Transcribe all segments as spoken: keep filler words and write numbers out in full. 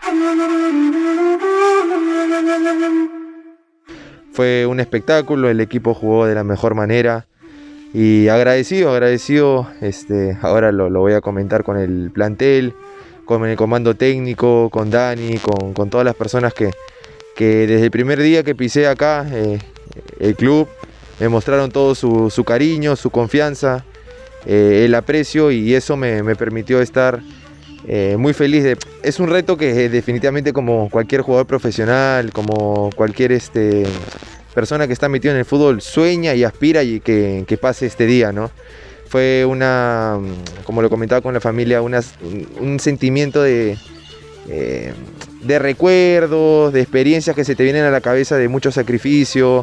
Fue un espectáculo, el equipo jugó de la mejor manera y agradecido, agradecido, este, ahora lo, lo voy a comentar con el plantel, con el comando técnico, con Dani, con, con todas las personas que, que desde el primer día que pisé acá, eh, el club, me mostraron todo su, su cariño, su confianza, eh, el aprecio, y eso me, me permitió estar eh, muy feliz. De, es un reto que eh, definitivamente, como cualquier jugador profesional, como cualquier este, persona que está metida en el fútbol, sueña y aspira y que, que pase este día, ¿no? Fue una, como lo comentaba con la familia, una, un sentimiento de, eh, de recuerdos, de experiencias que se te vienen a la cabeza, de mucho sacrificio,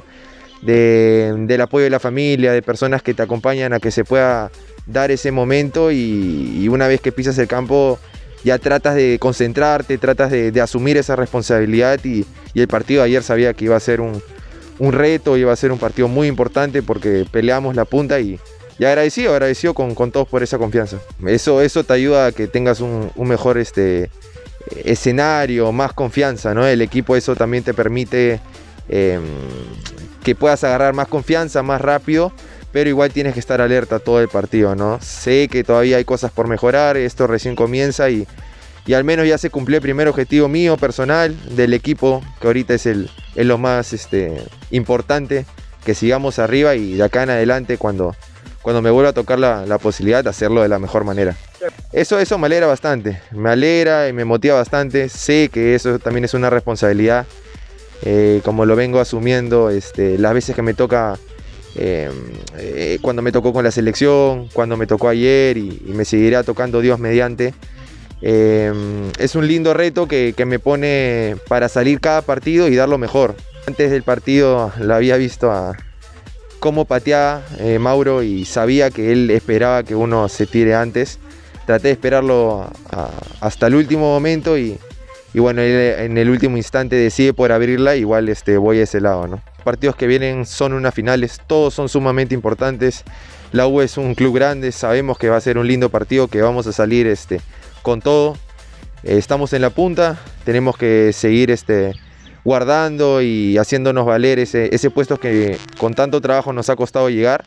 de, del apoyo de la familia, de personas que te acompañan a que se pueda dar ese momento, y, y una vez que pisas el campo ya tratas de concentrarte, tratas de, de asumir esa responsabilidad, y, y el partido de ayer sabía que iba a ser un, un reto, iba a ser un partido muy importante porque peleamos la punta, y Y agradecido, agradecido con, con todos por esa confianza. Eso, eso te ayuda a que tengas un, un mejor este, escenario, más confianza, ¿no? El equipo, eso también te permite eh, que puedas agarrar más confianza, más rápido, pero igual tienes que estar alerta todo el partido, ¿no? Sé que todavía hay cosas por mejorar, esto recién comienza, y, y al menos ya se cumplió el primer objetivo mío, personal, del equipo, que ahorita es, el, es lo más este, importante, que sigamos arriba, y de acá en adelante, cuando... cuando me vuelva a tocar la, la posibilidad de hacerlo de la mejor manera. Eso, eso me alegra bastante, me alegra y me motiva bastante. Sé que eso también es una responsabilidad, eh, como lo vengo asumiendo este, las veces que me toca, eh, eh, cuando me tocó con la selección, cuando me tocó ayer, y, y me seguirá tocando Dios mediante. Eh, es un lindo reto que, que me pone para salir cada partido y dar lo mejor. Antes del partido lo había visto a... cómo pateaba eh, Mauro, y sabía que él esperaba que uno se tire antes. Traté de esperarlo a, a, hasta el último momento, y, y bueno, él en el último instante decide por abrirla. Igual este, voy a ese lado, ¿no? Partidos que vienen son unas finales, todos son sumamente importantes. La U es un club grande, sabemos que va a ser un lindo partido, que vamos a salir este, con todo. Eh, estamos en la punta, tenemos que seguir este, guardando y haciéndonos valer ese, ese puesto que con tanto trabajo nos ha costado llegar,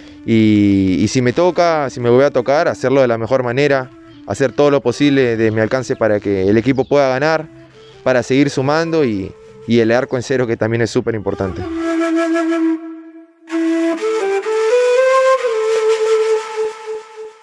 y, y si me toca, si me voy a tocar, hacerlo de la mejor manera, hacer todo lo posible de mi alcance para que el equipo pueda ganar, para seguir sumando, y, y el arco en cero, que también es súper importante.